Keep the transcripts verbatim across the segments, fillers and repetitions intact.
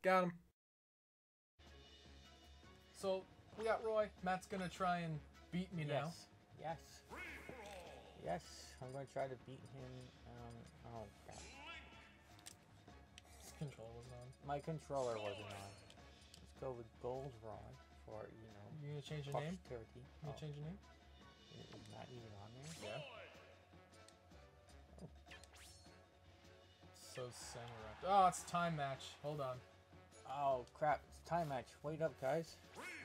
Got him. So, we got Roy. Matt's gonna try and beat me now. Yes. Yes. Yes. I'm gonna try to beat him. Um, oh, crap. His controller wasn't on. My controller wasn't on. Let's go with Gold Roy for, you know, You gonna change your name? posterity. You gonna Oh, change your name? it's not even on there? Yeah. So samurai. Oh, it's time match. Hold on. Oh, crap. It's time match. Wait up, guys.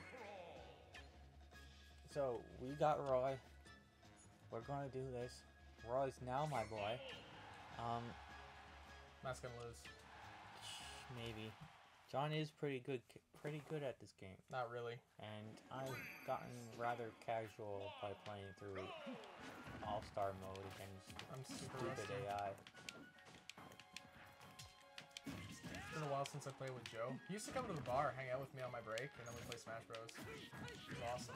So, we got Roy. We're gonna do this. Roy's now my boy. Um, Matt's gonna lose. maybe. John is pretty good, pretty good at this game. Not really. And I've gotten rather casual by playing through All-Star mode against I'm super stupid rusty. A I. It's been a while since I played with Joe. He used to come to the bar, hang out with me on my break, and then we play Smash Bros. It was awesome.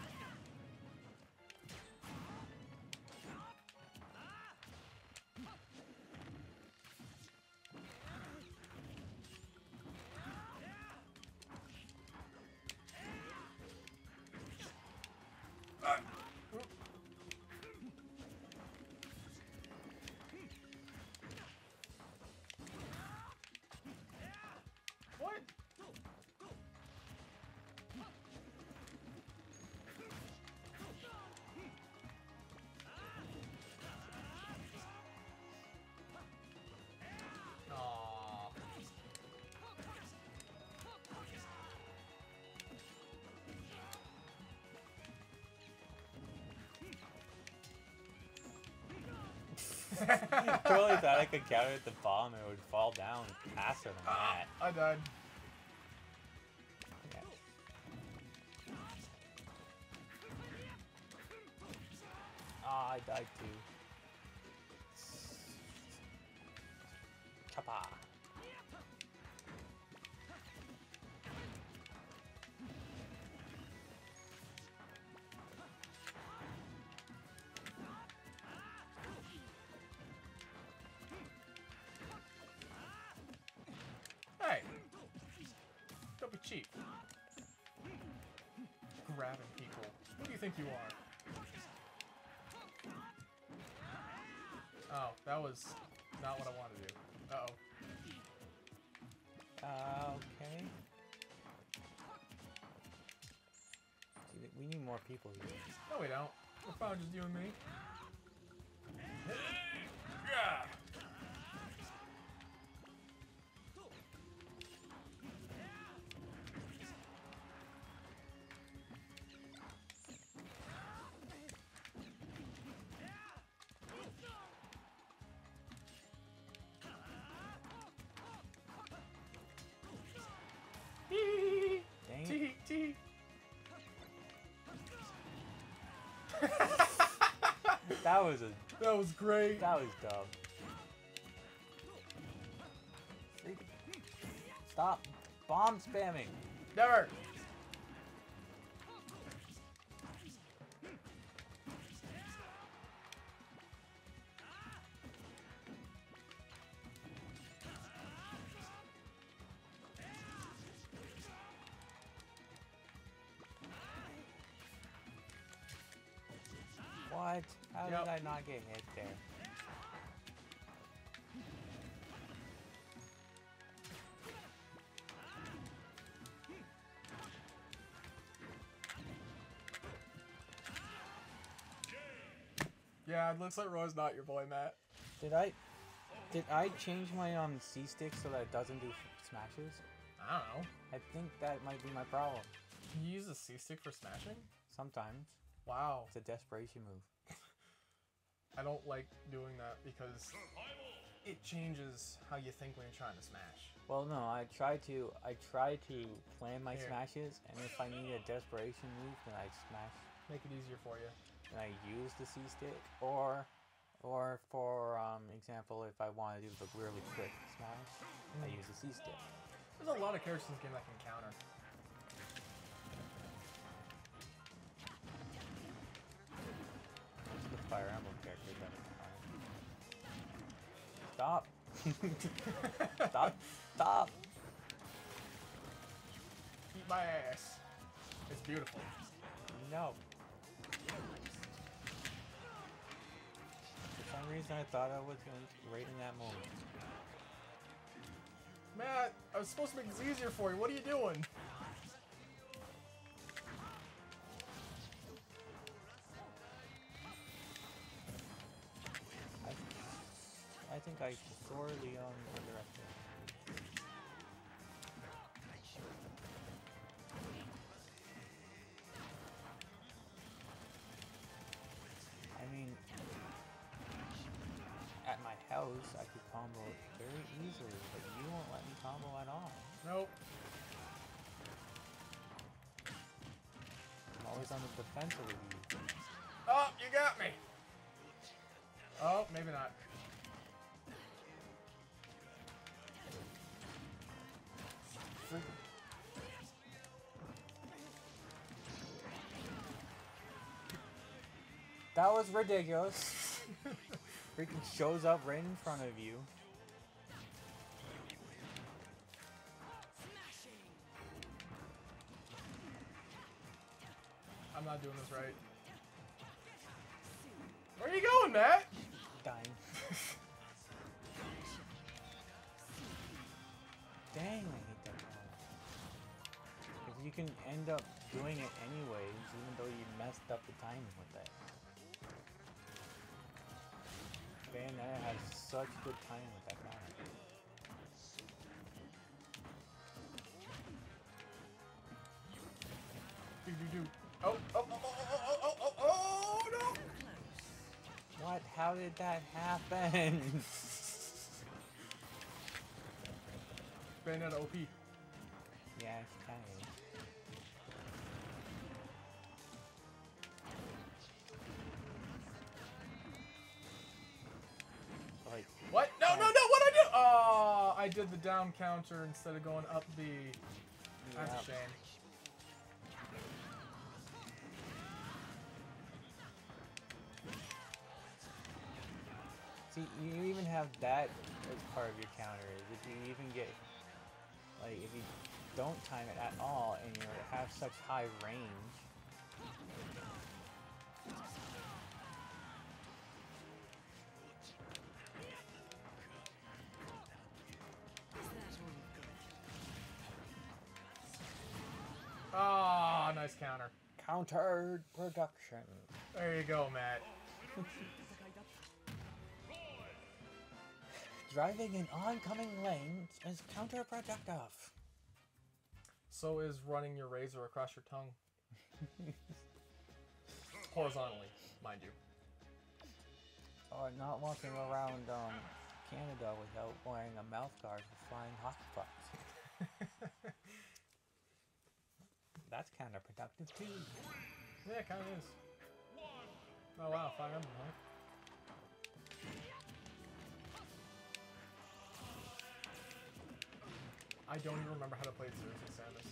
What? Aww. Totally thought I could counter the bomb and it would fall down faster than that. I died. Yeah. Ah, I died too. Choppa. Hey! Don't be cheap. Grabbing people. Who do you think you are? Oh, that was not what I wanted to do. Uh-oh. Uh, okay. See, we need more people here. No, we don't. We're fine, just you and me. Yeah. Dang it. Tee tee. That was a That was great. that was dumb. Freak. Stop bomb spamming. Never. What? How Yep. did I not get hit there? Yeah, it looks like Roy's not your boy, Matt. Did I did I change my um C stick so that it doesn't do f- smashes? I don't know. I think that might be my problem. Can you use a C-stick for smashing? Sometimes Wow. it's a desperation move. I don't like doing that because it changes how you think when you're trying to smash. Well, no, I try to I try to plan my Here. smashes, and if I need a desperation move, then I smash. Make it easier for you. And I use the C stick, or or for um example, if I want to do the really quick smash, I use the C stick. There's a lot of characters in this game that can counter. Most of the Fire Emblem characters that are Stop! Stop! Stop! Eat my ass. It's beautiful. No. For some reason, I thought I was going to right in that moment. Matt, I was supposed to make this easier for you. What are you doing? I, I think I sorely um, underestimated. I mean, at my house, I could combo very easily, but you won't let me combo at all. Nope. I'm always on the defensive with you. Oh, you got me. Oh, maybe not. That was ridiculous. Freaking shows up right in front of you. I'm not doing this right. Where are you going, Matt? Dying. Dang, I hate that one. Because you can end up doing it anyways, even though you messed up the timing with it. Bayonetta has such good timing with that counter. Do do do. Oh, oh, oh, oh, oh, oh, oh, oh, no! What? How did that happen? Bayonetta O P. Yeah, she kind of is. Like, What? No, no, no! What I do? Oh, I did the down counter instead of going up B. That's yeah. a shame. See, you even have that as part of your counter. Is if you even get, like, if you don't time it at all and you have such high range. Oh, nice counter. Countered production. There you go, Matt. Driving in oncoming lanes is counterproductive. So is running your razor across your tongue. Horizontally, mind you. Or not walking around um, Canada without wearing a mouth guard for flying hockey pucks. That's counterproductive too. Yeah, it kind of is. Oh wow, five hundred, huh? I don't even remember how to play seriously, Samus.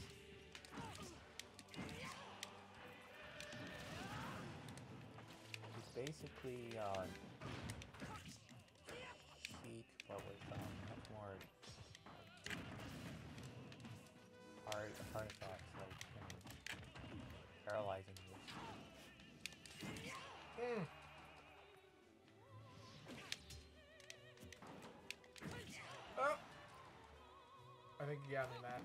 It's basically uh, Sheik, but with um, much more hard artifacts like um, paralyzing you. Mm. Oh. I think you got me, Matt.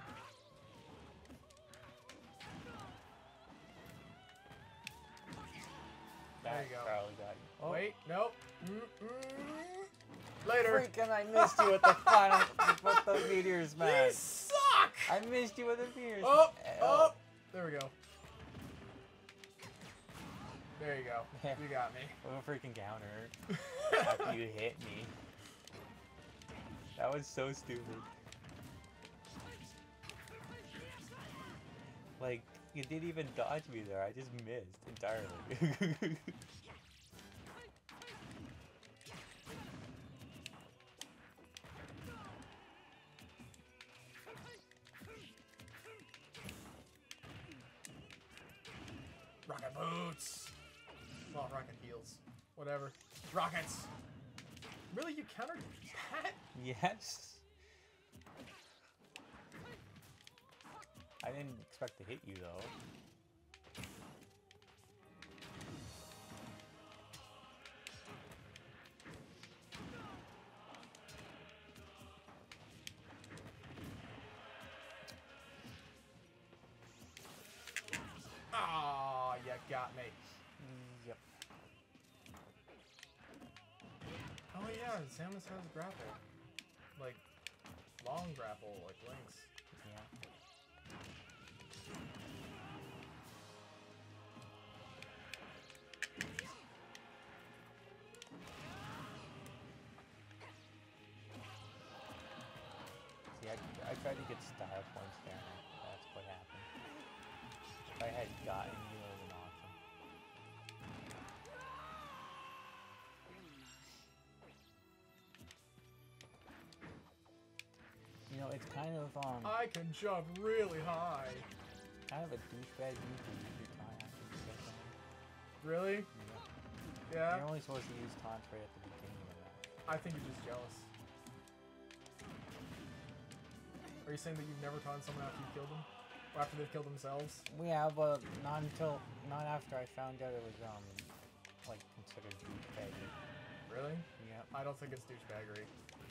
There you go. Probably got you. Oh. Wait, nope. Mm-mm. Later. Freaking! I missed you with the final, with the meteors, man. You suck! I missed you with the meteors. Oh, Oh. oh. There we go. There you go. You got me. What a freaking counter after you hit me. That was so stupid. Like, you didn't even dodge me there. I just missed entirely. Rocket boots. Well, rocket heels. Whatever. Rockets. Really, you countered that? Yes. I I didn't expect to hit you though. Ah, you got me. Mm, yep. Oh yeah, Samus has grapple. Like, long grapple, like Link's. Yeah. See, I, I tried to get style points there, and that's what happened. If I had gotten you, it would have been awesome. You know, it's kind of, um, I can jump really high. kind of a douchebag move to use your taunt after you get someone. Really? Yeah. Yeah? You're only supposed to use taunts right at the beginning of that. I think you're just jealous. Are you saying that you've never taunted someone after you killed them? Or after they've killed themselves? Yeah, but not until, not after I found out it was, um, like, considered douchebaggy. Really? Yep. I don't think it's douchebaggery.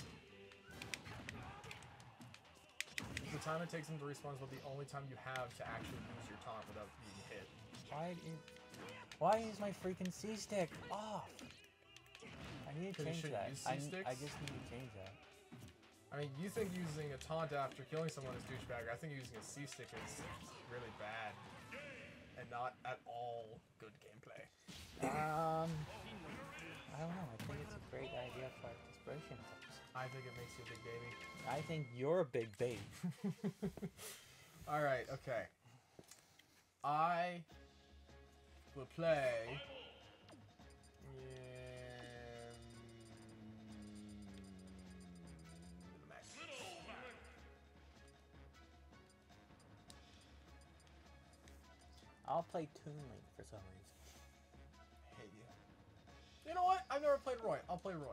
The time it takes them to respawn is about the only time you have to actually use your taunt without being hit. Why is, why is my freaking C-stick off? I need to 'Cause you change shouldn't that. use I, n- C-sticks? I just need to change that. I mean, you think using a taunt after killing someone is douchebaggery. I think using a C-stick is really bad. And not at all good gameplay. Um, I don't know. I think it's a great idea for desperation tips. I think it makes you a big baby. I think you're a big babe. Alright, okay. I will play... I'll play Toon Link for some reason. I hate you. You know what? I've never played Roy. I'll play Roy.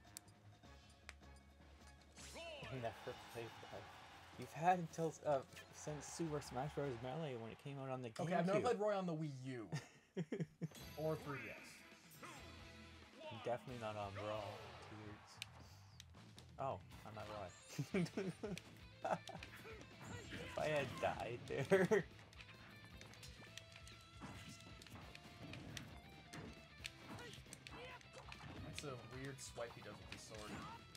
Never played Roy. You've had until uh, since Super Smash Bros. Melee when it came out on the GameCube. Okay, I've never played Roy on the Wii U. Or three D S. Definitely not on Brawl. Tears. Oh, I'm not Roy. If I had died there. That's a weird swipe he does with the sword.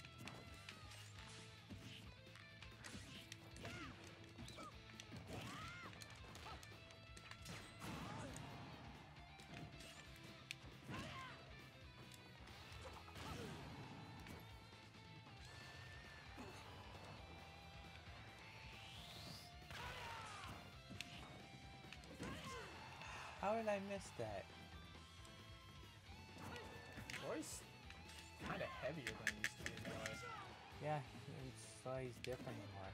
How did I miss that? Roy's kind of heavier than he used to be in melee. Yeah, it's so he's different anymore.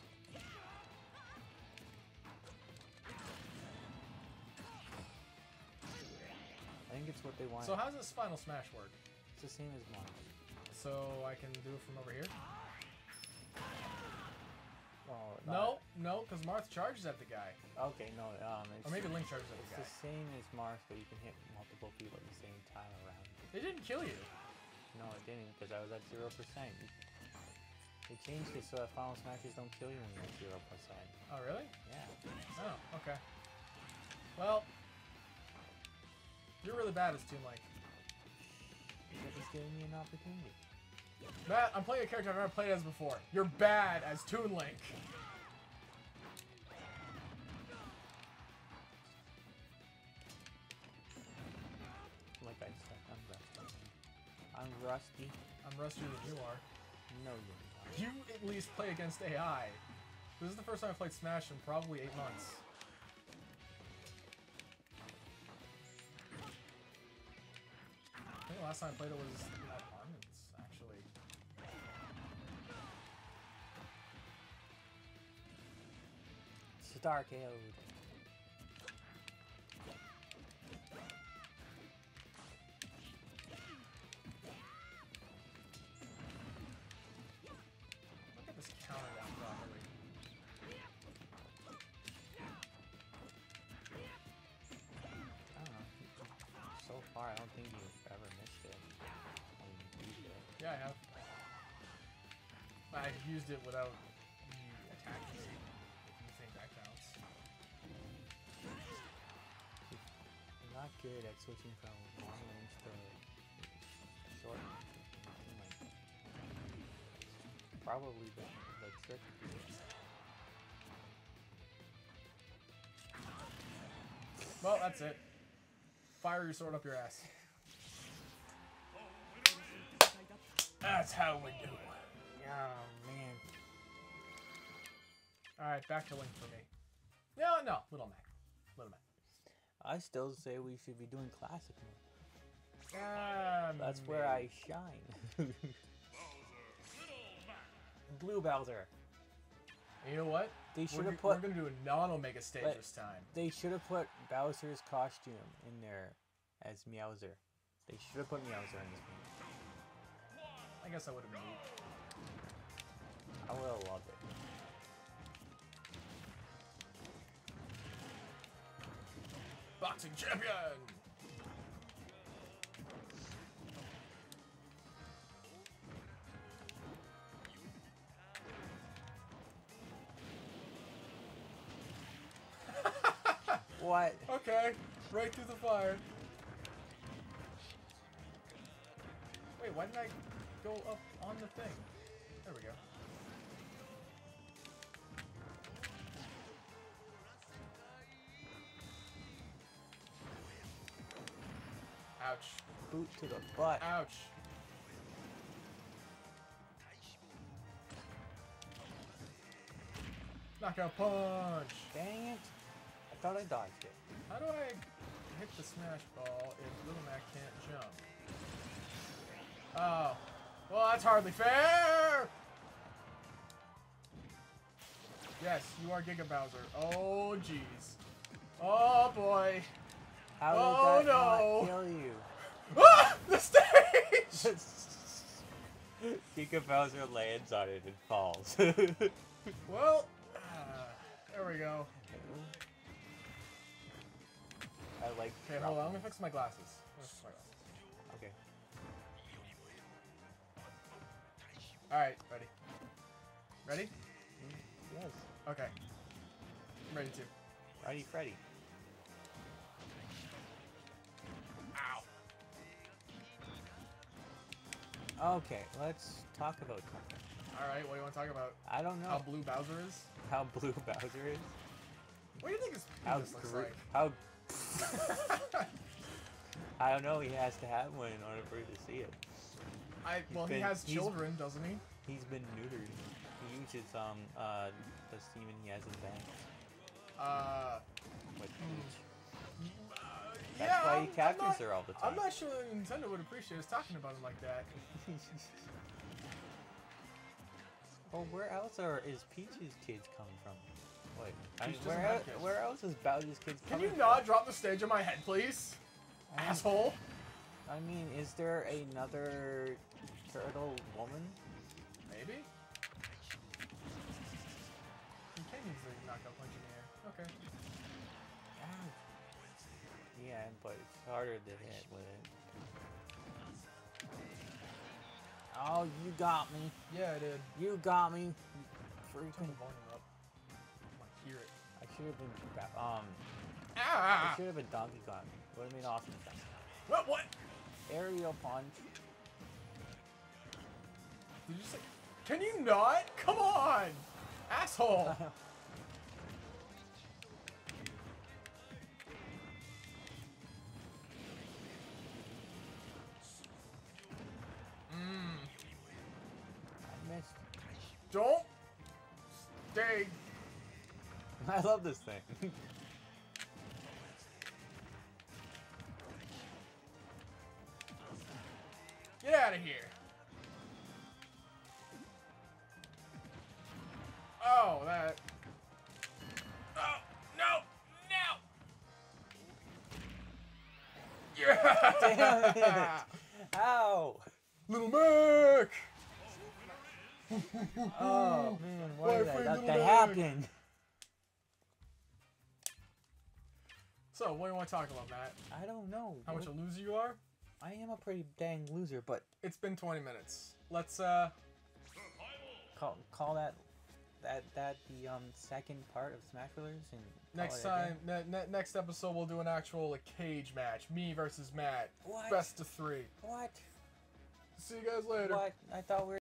I think it's what they want. So how does this Final Smash work? It's the same as Mars. So I can do it from over here? Oh, No, no, because Marth charges at the guy. Okay, no, um, it's, Or maybe Link charges at it's the guy. the same as Mars, but you can hit multiple people at the same time around. They didn't kill you. No, it didn't, because I was at zero percent. They changed it so that Final Smashers don't kill you when you're at zero percent. Oh, really? Yeah. Oh, okay. Well, you're really bad as Toon Link. That was giving me an opportunity. Matt, I'm playing a character I've never played as before. You're bad as Toon Link. Like I said, I'm rusty. I'm rusty. I'm rustier than you are. No, you're not. You at least play against A I. This is the first time I've played Smash in probably eight months. I think the last time I played it was at Armin's, actually. Starkade. Look at this counter down properly. far, I don't think you've ever missed it. I mean, you used it. Yeah, I have. I've used it without the attacking speed, if you think that counts. I'm not good at switching from long range to short range. Probably the, the trick. Well, that's it. Fire your sword up your ass. That's how we do it. Oh, man. Alright, back to Link for me. No, no, Little Mac. Little Mac. I still say we should be doing classic mode. Um, That's where I shine. Blue Bowser. You know what? They should We're, have g- put. we're gonna do a non-Omega stage but- this time. They should have put Bowser's costume in there as Meowser. They should have put Meowser in this game. I guess I would have moved. I would have loved it. Boxing champion! What? Okay, right through the fire. Wait, why didn't I go up on the thing? There we go. Ouch. Boot to the butt. Ouch. Knockout punch! Dang it. I thought I dodged it. How do I hit the smash ball if Little Mac can't jump? Oh. Well, that's hardly fair! Yes, you are Giga Bowser. Oh, jeez. Oh, boy. How did Oh, that no. not kill you? Ah! The stage! Giga Bowser lands on it and falls. Well, uh, there we go. I like. Okay, hold on. Let me fix my glasses. Let me fix my glasses. Okay. Alright, ready. Ready? Yes. Okay. I'm ready to. Righty Freddy. Ow. Okay, let's talk about something. Alright, what do you want to talk about? I don't know How blue Bowser is? how blue Bowser is. What do you think his How penis looks gr- like? how I don't know. He has to have one in order for you to see it. I well, he been- has he's- children, doesn't he? He's been neutered. He uses um uh the semen he has in the bank Uh, with Hmm. Peach. uh, That's yeah, why I'm, he I'm captures not, her all the I'm time. not sure that Nintendo would appreciate us talking about him like that. Well, where else are is Peach's kids coming from? Wait, I mean, Peach doesn't where, have el- kids. where else is Bowser's kids Can coming you not drop the stage on my head, please? from? Asshole. I mean, is there another turtle woman? Maybe? You can use the knockout punch in the air. Okay. Yeah. Yeah, but it's harder to hit with it. Oh, you got me. Yeah, I did. You got me. You Turn freaking. the volume up. I want to hear it. I should have been. ba- Um. I Ah! should have been Donkey Kong. Would have made awesome sense. What? What? Aerial punch. Did you say? Can you not? Come on! Asshole! Mmm. I missed. Don't stay. I love this thing. Get out of here. Oh, that. Oh, no! No! Yeah! Damn it! Ow! Little Mac! Oh man, why Why did I free let Little that Mac? happen? So, what do you want to talk about, Matt? I don't know. How much a loser you are? I am a pretty dang loser, but It's been twenty minutes. Let's, uh... call call that that that the um second part of Smash Brothers and call Next it a day. time, ne- ne- next episode, we'll do an actual like, cage match. Me versus Matt. What? Best of three. What? See you guys later. What? I thought we were